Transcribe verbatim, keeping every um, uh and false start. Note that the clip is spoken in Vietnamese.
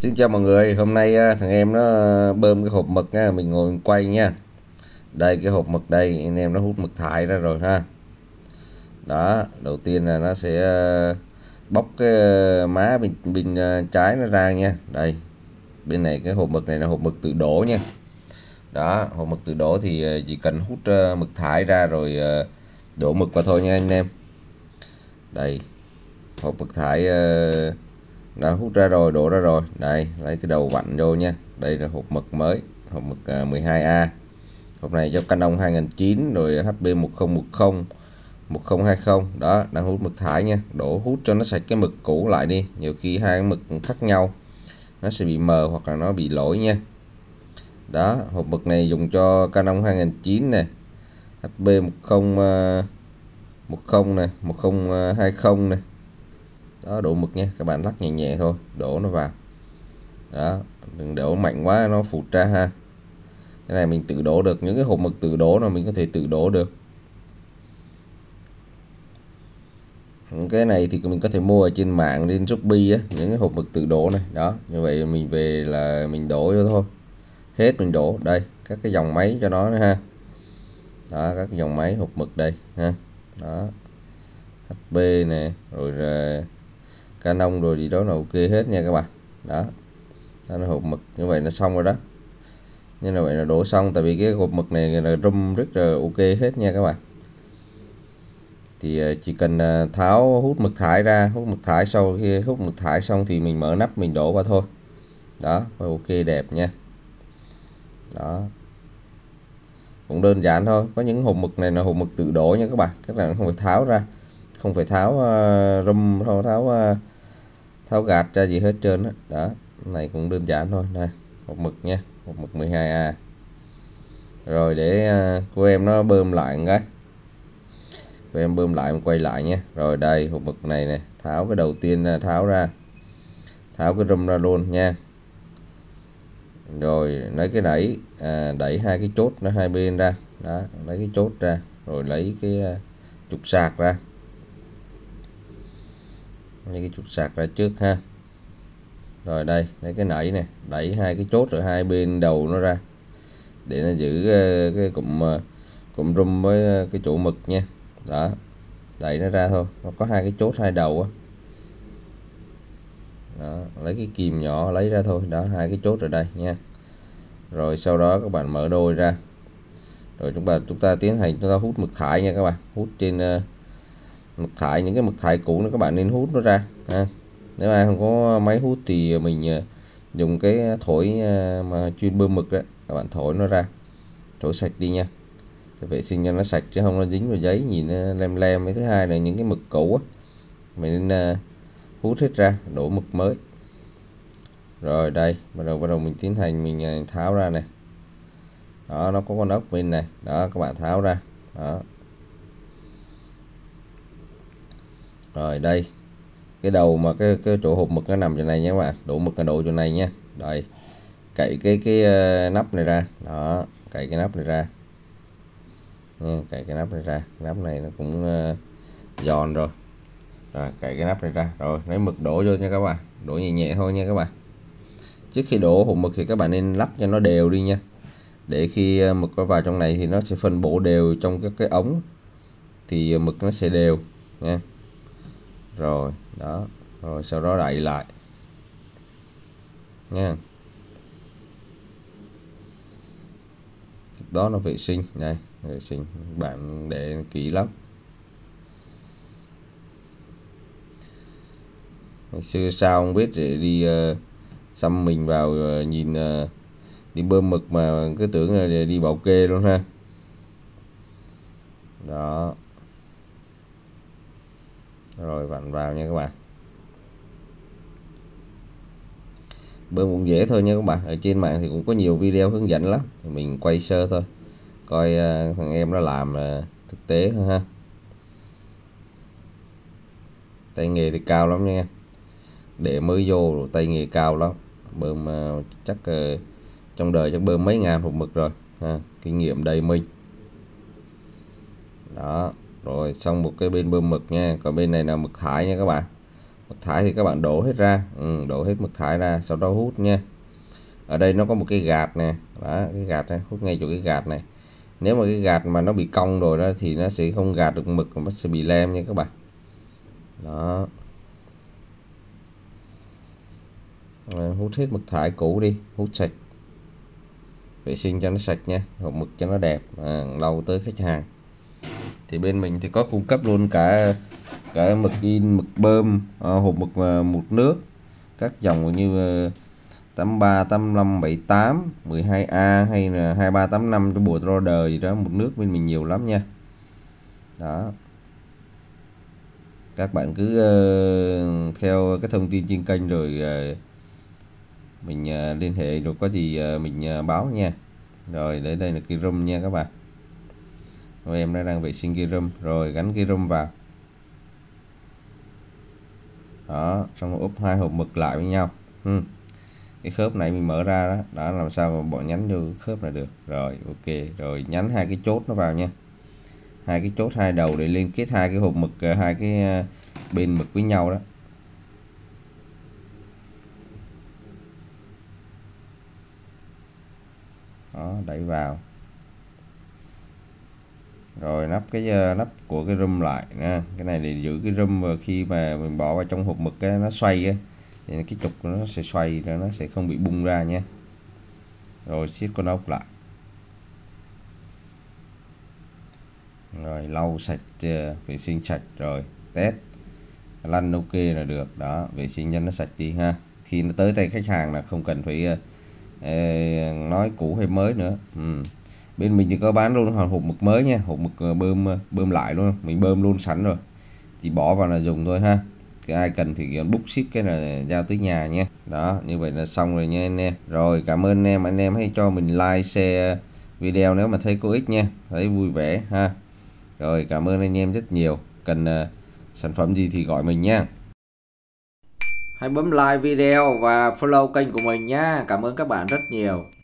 Xin chào mọi người, hôm nay à, thằng em nó bơm cái hộp mực nha, mình ngồi mình quay nha. Đây cái hộp mực đây, anh em nó hút mực thải ra rồi ha. Đó, đầu tiên là nó sẽ à, bóc cái à, má bên bên à, trái nó ra nha. Đây, bên này cái hộp mực này là hộp mực tự đổ nha. Đó, hộp mực tự đổ thì à, chỉ cần hút à, mực thải ra rồi à, đổ mực vào thôi nha anh em. Đây, hộp mực thải à, đã hút ra rồi, đổ ra rồi. Đây, lấy cái đầu vặn vô nha. Đây là hộp mực mới, hộp mực mười hai A. Hộp này cho Canon hai nghìn chín rồi hát pê một không một không một không hai không. Đó, đang hút mực thải nha. Đổ hút cho nó sạch cái mực cũ lại đi. Nhiều khi hai cái mực khác nhau nó sẽ bị mờ hoặc là nó bị lỗi nha. Đó, hộp mực này dùng cho Canon hai nghìn chín này, hát pê một không một không này, một không hai không này. Đó, đổ mực nha, các bạn lắc nhẹ nhẹ thôi, đổ nó vào. Đó, đừng đổ mạnh quá nó phụt ra ha. Cái này mình tự đổ được, những cái hộp mực tự đổ là mình có thể tự đổ được. Cái này thì mình có thể mua ở trên mạng, trên Shopee á, những cái hộp mực tự đổ này. Đó, như vậy mình về là mình đổ vô thôi. Hết mình đổ, đây, các cái dòng máy cho nó ha. Đó, các cái dòng máy hộp mực đây ha. Đó, hát pê nè, rồi uh, Canon rồi gì đó là ok hết nha các bạn. Đó, đó là hộp mực như vậy là xong rồi đó. Như là vậy là đổ xong, tại vì cái hộp mực này là rum rất là ok hết nha các bạn. Thì chỉ cần tháo hút mực thải ra, hút mực thải sau khi hút mực thải xong thì mình mở nắp mình đổ vào thôi. Đó, ok đẹp nha. Đó, cũng đơn giản thôi. Có những hộp mực này là hộp mực tự đổ nha các bạn, các bạn không phải tháo ra, không phải tháo uh, rum, không tháo uh, tháo gạt ra gì hết trơn đó. Đó, này cũng đơn giản thôi. Này, hộp mực nha, hộp mực mười hai A. Rồi để uh, cô em nó bơm lại một cái, cô em bơm lại, quay lại nha. Rồi đây hộp mực này nè, tháo cái đầu tiên tháo ra, tháo cái rum ra luôn nha. Rồi lấy cái đẩy à, đẩy hai cái chốt nó hai bên ra. Đó, lấy cái chốt ra, rồi lấy cái uh, trục sạc ra, lấy cái trục sạc ra trước ha. Rồi đây lấy cái nẩy này, đẩy hai cái chốt rồi hai bên đầu nó ra để nó giữ uh, cái cụm uh, cụm rum với uh, cái chỗ mực nha. Đó, đẩy nó ra thôi, nó có hai cái chốt hai đầu á. Đó, lấy cái kìm nhỏ lấy ra thôi. Đó, hai cái chốt ở đây nha. Rồi sau đó các bạn mở đôi ra, rồi chúng ta chúng ta tiến hành chúng ta hút mực thải nha các bạn. Hút trên uh, mực thải, những cái mực thải cũ nó các bạn nên hút nó ra ha. Nếu ai không có máy hút thì mình uh, dùng cái thổi uh, mà chuyên bơm mực đó, các bạn thổi nó ra, thổi sạch đi nha, vệ sinh cho nó sạch chứ không nó dính vào giấy nhìn nó lem lem. Cái thứ hai là những cái mực cũ á, mình nên uh, hút hết ra, đổ mực mới. Rồi đây bắt đầu bắt đầu mình tiến hành mình tháo ra này. Đó, nó có con ốc bên này. Đó, các bạn tháo ra. Đó, rồi đây cái đầu mà cái cái chỗ hộp mực nó nằm chỗ này nha các bạn, đổ mực là đổ chỗ này nha. Đây, cậy cái cái uh, nắp này ra. Đó, cậy cái nắp này ra nha, cậy cái nắp này ra. Cái nắp này nó cũng uh, giòn rồi. Rồi cậy cái nắp này ra, rồi lấy mực đổ vô nha các bạn, đổ nhẹ nhẹ thôi nha các bạn. Trước khi đổ hộp mực thì các bạn nên lắc cho nó đều đi nha, để khi mực nó vào trong này thì nó sẽ phân bổ đều trong các cái ống, thì mực nó sẽ đều nha. Rồi đó, rồi sau đó đậy lại nha. Đó là vệ sinh này, vệ sinh bạn để kỹ lắm. Ngày xưa sao không biết để đi uh, xăm mình vào uh, nhìn uh, đi bơm mực mà cứ tưởng là đi bảo kê luôn ha. Đó, rồi vặn vào nha các bạn. Bơm cũng dễ thôi nha các bạn, ở trên mạng thì cũng có nhiều video hướng dẫn lắm, thì mình quay sơ thôi, coi uh, thằng em nó làm uh, thực tế thôi ha. Tay nghề thì cao lắm nha, để mới vô rồi tay nghề cao lắm. Bơm uh, chắc uh, trong đời chắc bơm mấy ngàn hộp mực rồi ha, kinh nghiệm đầy mình. Đó, rồi xong một cái bên bơm mực nha, còn bên này là mực thải nha các bạn. Mực thải thì các bạn đổ hết ra, ừ, đổ hết mực thải ra, sau đó hút nha. Ở đây nó có một cái gạt nè, đó, cái gạt này, hút ngay chỗ cái gạt này. Nếu mà cái gạt mà nó bị cong rồi đó thì nó sẽ không gạt được mực, nó sẽ bị lem nha các bạn. Đó. Rồi, hút hết mực thải cũ đi, hút sạch, vệ sinh cho nó sạch nha, hộp mực cho nó đẹp, à, lâu tới khách hàng. Thì bên mình thì có cung cấp luôn cả cả mực in, mực bơm, à, hộp mực một nước các dòng như tám ba, tám năm, bảy tám, mười hai A hay là hai ba tám năm cho bộ Roder gì đó, một nước bên mình nhiều lắm nha. Đó, các bạn cứ uh, theo cái thông tin trên kênh rồi uh, mình uh, liên hệ, rồi có gì uh, mình uh, báo nha. Rồi để đây là cái room nha các bạn. Rồi em đã đang vệ sinh cái room, rồi gắn cái room vào. Đó, xong rồi úp hai hộp mực lại với nhau. Hmm. Cái khớp này mình mở ra đó, đã làm sao mà bỏ nhánh vô khớp này được. Rồi ok, rồi nhánh hai cái chốt nó vào nha, hai cái chốt hai đầu để liên kết hai cái hộp mực, hai cái bên mực với nhau đó. Đó, đẩy vào, rồi nắp cái nắp của cái rum lại nha. Cái này để giữ cái rum, và khi mà mình bỏ vào trong hộp mực cái nó xoay á, thì cái trục nó sẽ xoay, nó sẽ không bị bung ra nha. Rồi siết con ốc lại, rồi lau sạch, vệ sinh sạch, rồi test lăn ok là được. Đó, vệ sinh cho nó sạch đi ha. Khi nó tới tay khách hàng là không cần phải uh, nói cũ hay mới nữa. ừ. Bên mình thì có bán luôn hộp mực mới nha, hộp mực bơm bơm lại luôn, mình bơm luôn sẵn rồi, chỉ bỏ vào là dùng thôi ha. Cái ai cần thì book ship cái là giao tới nhà nha. Đó, như vậy là xong rồi nha anh em. Rồi cảm ơn anh em, anh em hãy cho mình like, share video nếu mà thấy có ích nha, thấy vui vẻ ha. Rồi cảm ơn anh em rất nhiều, cần uh, sản phẩm gì thì gọi mình nha. Hãy bấm like video và follow kênh của mình nhá. Cảm ơn các bạn rất nhiều.